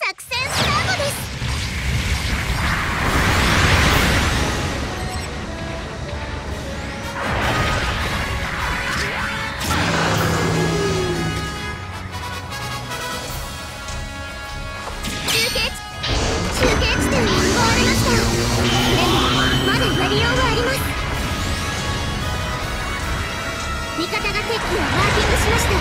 作戦スタートです。中継地点に奪われました。でもまだやりようはあります。味方が敵機をマーキングしました。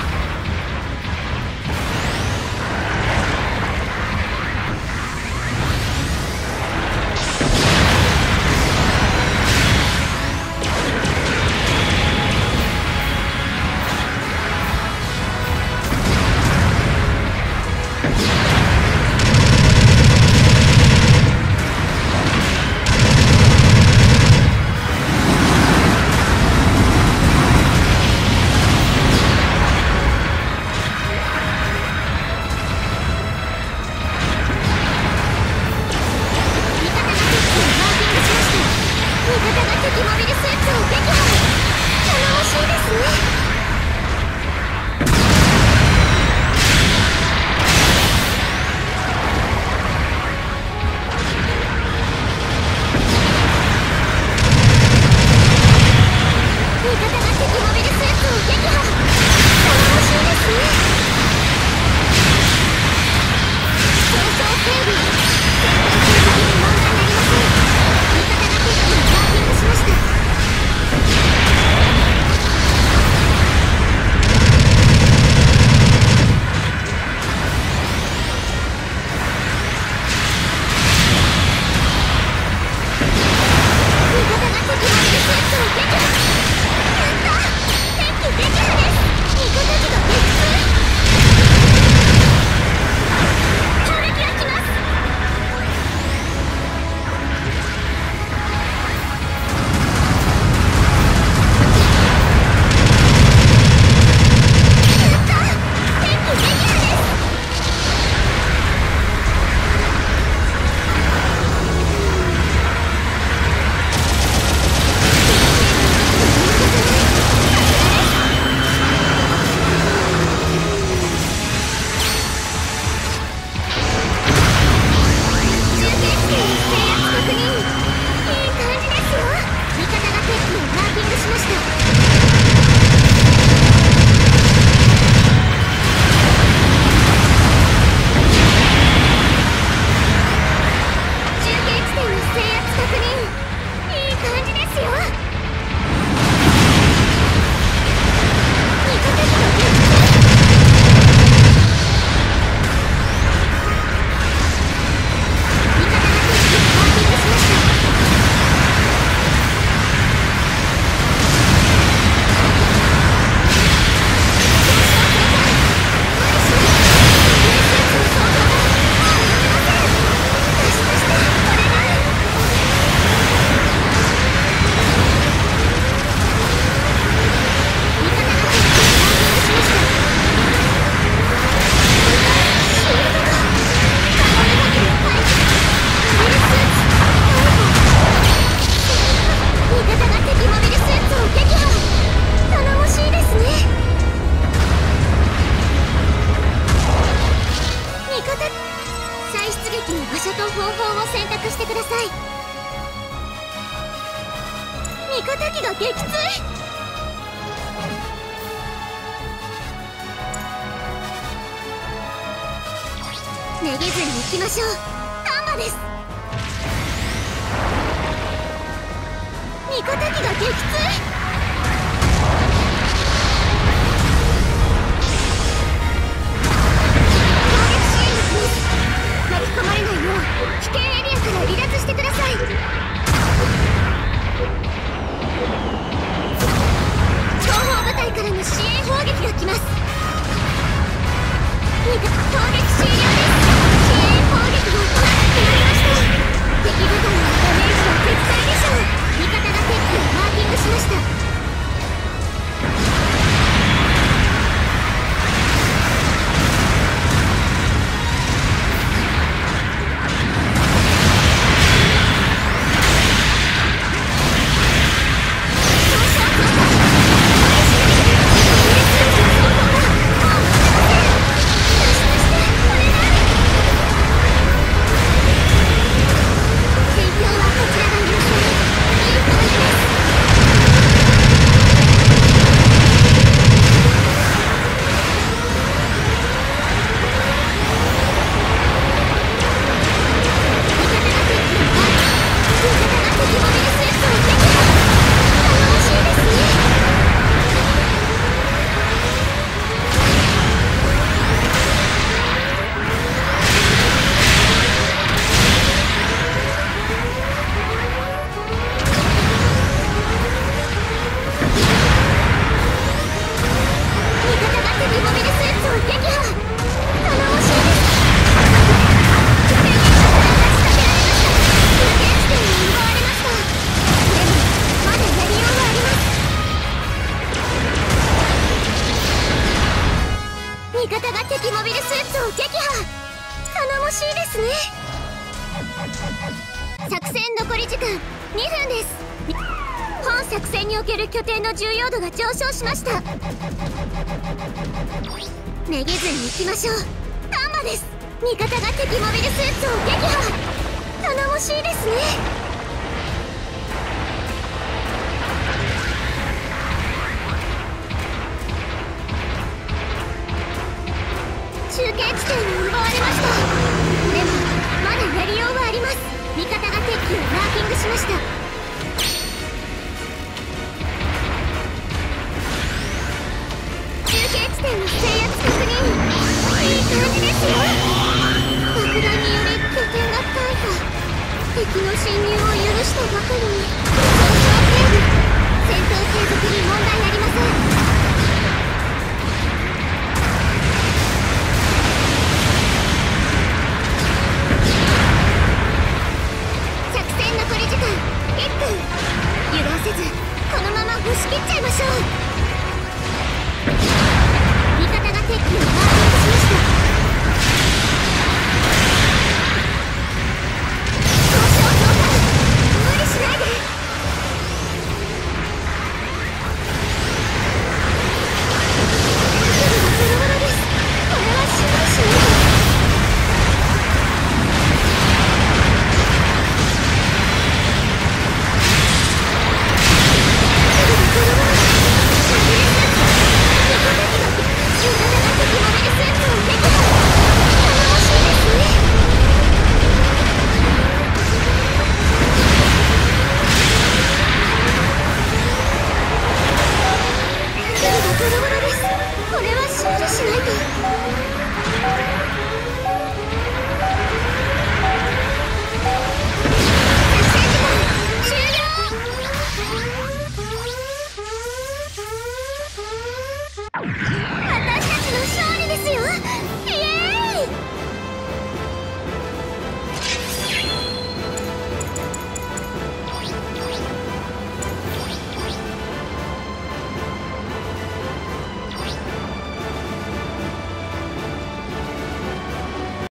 場所と方法を選択してください。味方機が撃墜。めげずに行きましょう。丹波です。味方機が撃墜。巻き込まれないよう危険エリアから離脱してください。後方部隊からの支援砲撃が来ます。攻撃終了です。支援砲撃が決まりました。敵部隊のダメージは絶大でしょう。味方が敵機をマーキングしました。 ーツを撃破。頼もしいですね。作戦残り時間2分です。本作戦における拠点の重要度が上昇しました。めげずに行きましょう。丹波です。味方が敵モビルスーツを撃破。頼もしいですね。中継地点を奪われました。でもまだやりようはあります。味方が敵機をマーキングしました。中継地点の制圧確認。いい感じですよ。爆弾により拠点が大破。敵の侵入を許したばかりに